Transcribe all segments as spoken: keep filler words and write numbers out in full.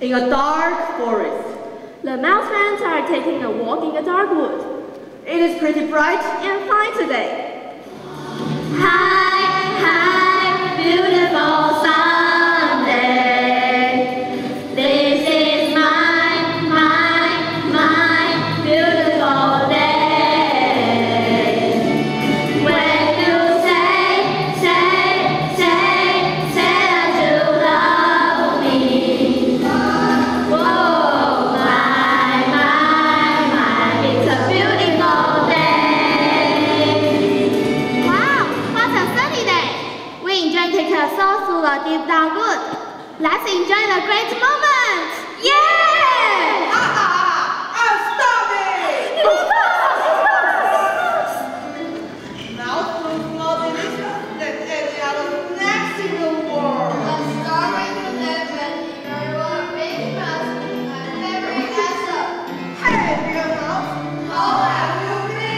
in a dark forest. The mouse friends are taking a walk in the dark wood. It is pretty bright and fine today. Hi, hi, beautiful Sunday. This is my, my, my beautiful day. When you say, say, say, say that you love me. Whoa, my, my, my, it's a beautiful day. Wow, what a sunny day. We enjoy taking a soul through the deep dark wood. Let's enjoy the great moment. Yeah! Ah, ah, ah, stop it! Mouse food is more delicious than any other snacks in the world. I'm starving to death and you want a big mouse with my favorite answer. Hey, dear mouse, how have you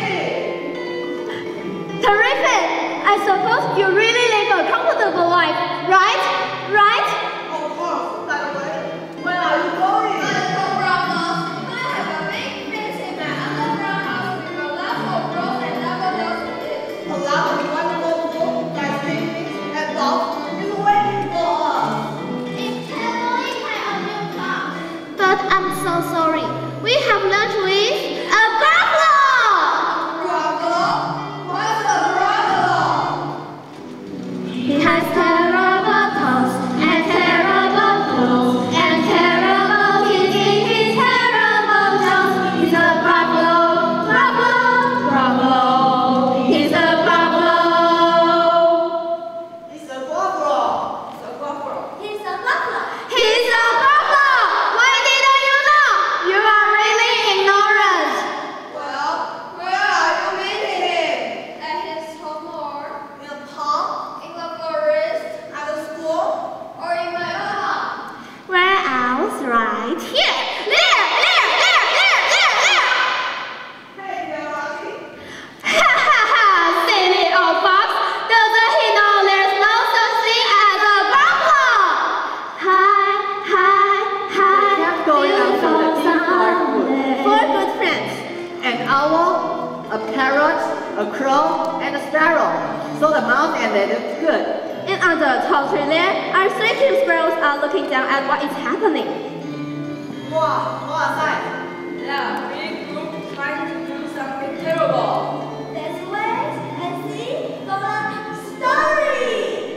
been? Terrific! I suppose you really live a comfortable life, right? Right? Of course, by the way, where are you going? My little brown mouse, I have a big fence in my underground house with a lot of bros and daffodils in it. A lot of wonderful food like picnics and dogs is waiting for us. It's totally my own new car. But I'm so sorry. We have lunch with a buffalo! Buffalo? What's a buffalo? He has terrible toes and terrible clothes and terrible teeth in his terrible nose. He's a buffalo, buffalo, buffalo. He's a buffalo. It's a buffalo. It's a buffalo. He's a buffalo. He's a buffalo. Why didn't you know? You are really ignorant. Well, where are you meeting him? At his home or In a park? in the forest At the school? or in my own house. Where else? Right here. There, there, there, there, there, there. Hey, dear Rocky. Ha ha ha! Silly old fox! Doesn't he know there's no such thing as a buffalo? Hi, hi, hi, kept going until the deep dark wood. Sunday. Four good friends. An owl, a parrot, a crow, and a sparrow. So the mouse and it is good. And under a tall tree there, our three king sparrows are looking down at what is happening. Wow, what a sight. Yeah, big group trying to do something terrible. Let's wait and see the story.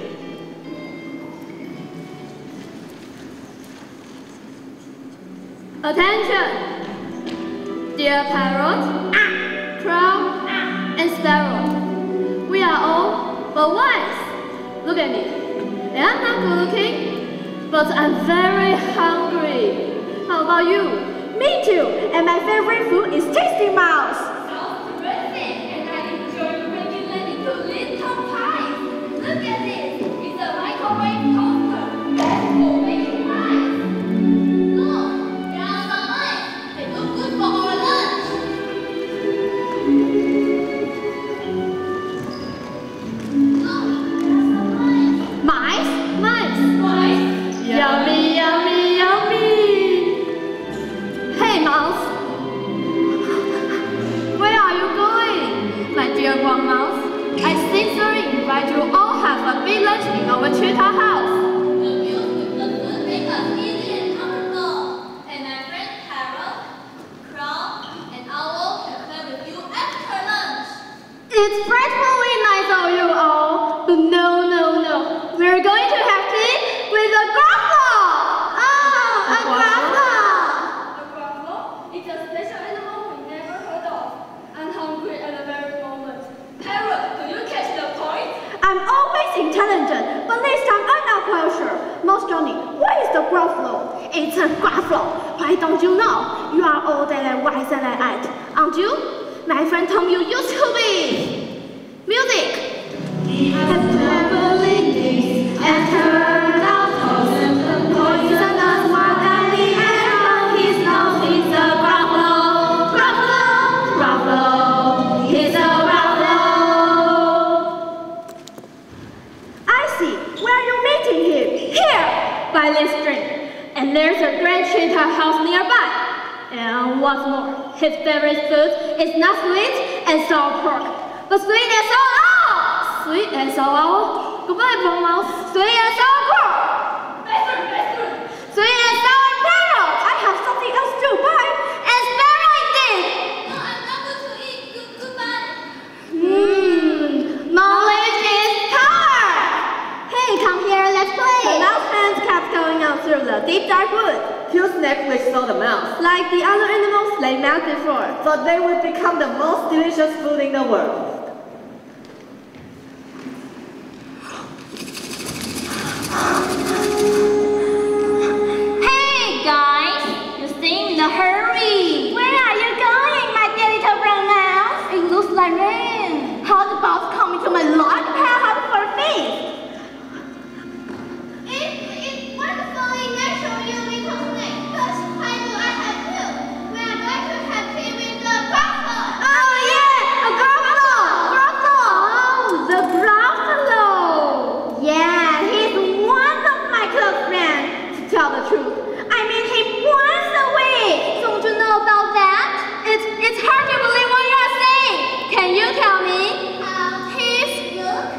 Attention! Dear parrot, crow, and sparrow, we are all but wise. Look at me. I'm not good looking, but I'm very hungry. How about you? Me too, and my favorite food is tasty mouse. Sounds terrific, and I enjoy breaking it into little pies. Look at this. It's a microwave toaster. That's for making pies. Look, there are some mice. They look good for our lunch. Look, there are some mice. Mice? Mice. Mice. Yummy, yummy, yummy. Hey, mouse. Where are you going? My dear brown mouse, I sincerely invite you all have a big lunch in our treetop house. The views with the food make us easy and comfortable. And my friend Parrot, Crow, and Owl can play with you after lunch. It's frightfully nice of you all, but no, no, no. We're going to have tea with a gruffalo. Oh, a gruffalo. A buffalo is a special animal we never heard of. I'm hungry at the very moment. Parrot, do you catch the point? I'm always intelligent, but this time I'm not quite sure. Mouse Johnny, what is the gruffalo? It's a gruffalo. Why don't you know? You are older and wiser than I, aren't you? My friend told me you used to be. Music. He has traveling days and turned out poison and poisonous one and the air on his nose. He's a gruffalo, gruffalo, gruffalo. He's a gruffalo. I see. Where are you meeting him? Here, by this string. And and there's a great cheetah house nearby. And what's more, his favorite food is not sweet and sour pork, but sweet and sour owl. Sweet and sour. Goodbye, Bonmouse. Sweet and sour pork. Better, better. Sweet and sour parrot. I have something else to buy. And sparrow indeed. No, I'm not going to eat. Good, goodbye. Hmm. Knowledge is power. Hey, come here. Let's play. The mouse friends kept going on through the deep dark wood. Two snakes which saw the mouse, Like the other animals they met before. thought they would become the most delicious food in the world. Hey, guys. You seem in a hurry. Where are you going, my dear little brown mouse? It looks like rain. How about coming to my large palace for a feast? It's, it's wonderful in nature, you little snake. But why do I have to? We are going to have tea with the buffalo. Oh yeah, a gruffalo! Gruffalo! Oh, the gruffalo! Yeah, he's one of my close friends. To tell the truth, I mean him once a week. Don't you know about that? It's it's hard to believe what you are saying. Can you tell me? Uh, his look.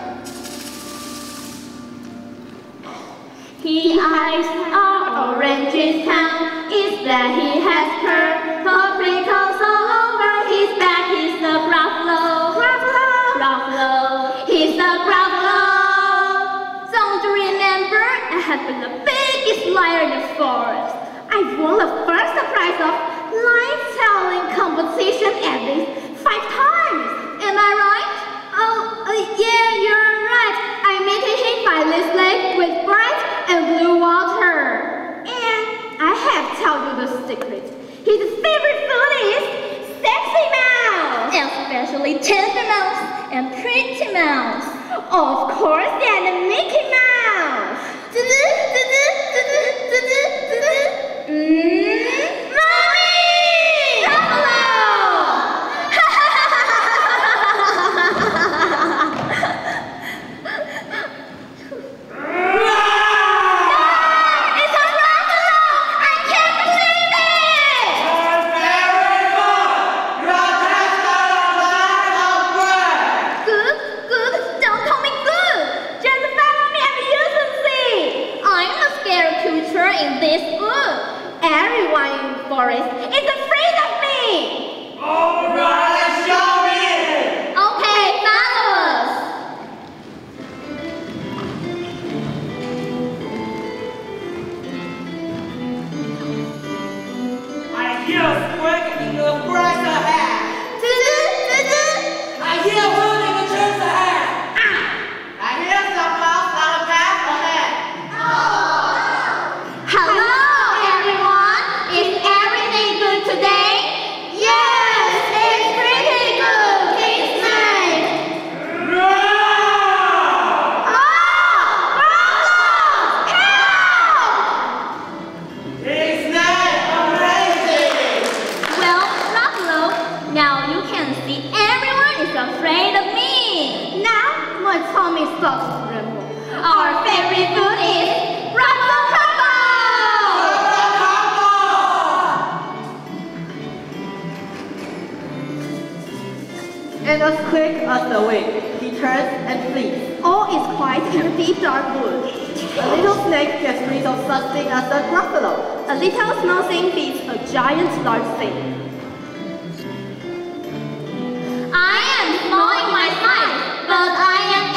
His eyes are orange his tongue. Is that he has purple prickles all over his back? He's the gruffalo. Gruffalo. Gruffalo. He's the gruffalo. Don't you remember? I have been the biggest liar in the forest. I won the first prize of lion telling competition at least five times. Am I right? Oh, uh, yeah, you're right. I met him by this lake with bright and blue water. And I have told you the secret. His favorite food is sexy mouse. Especially tender mouse and pretty mouse. Of course, and Mickey Mouse. Mmm, Mommy! It's a buffalo! I can't believe it! Good, good. Don't call me good. Just follow me and you can see. I'm a scared creature in this wood. Everyone in the forest is afraid of me. Okay, follow us. I hear a squeak in the grass ahead. I hear a wind in the trees ahead. I hear some mouse on the path ahead. Hello, everyone. Is everything good today? Yes, it's pretty good. It's nice. It's not amazing. Well, Buffalo, now you can see everyone is afraid of me. Now, my tummy starts to rumble. Our favorite food is Ruffalo Combo! And as quick as the wind, he turns and flees. All is quiet in the deep dark wood. A little snake gets rid of such thing as a gruffalo. A little small thing beats a giant large thing. I am small in my size, but I am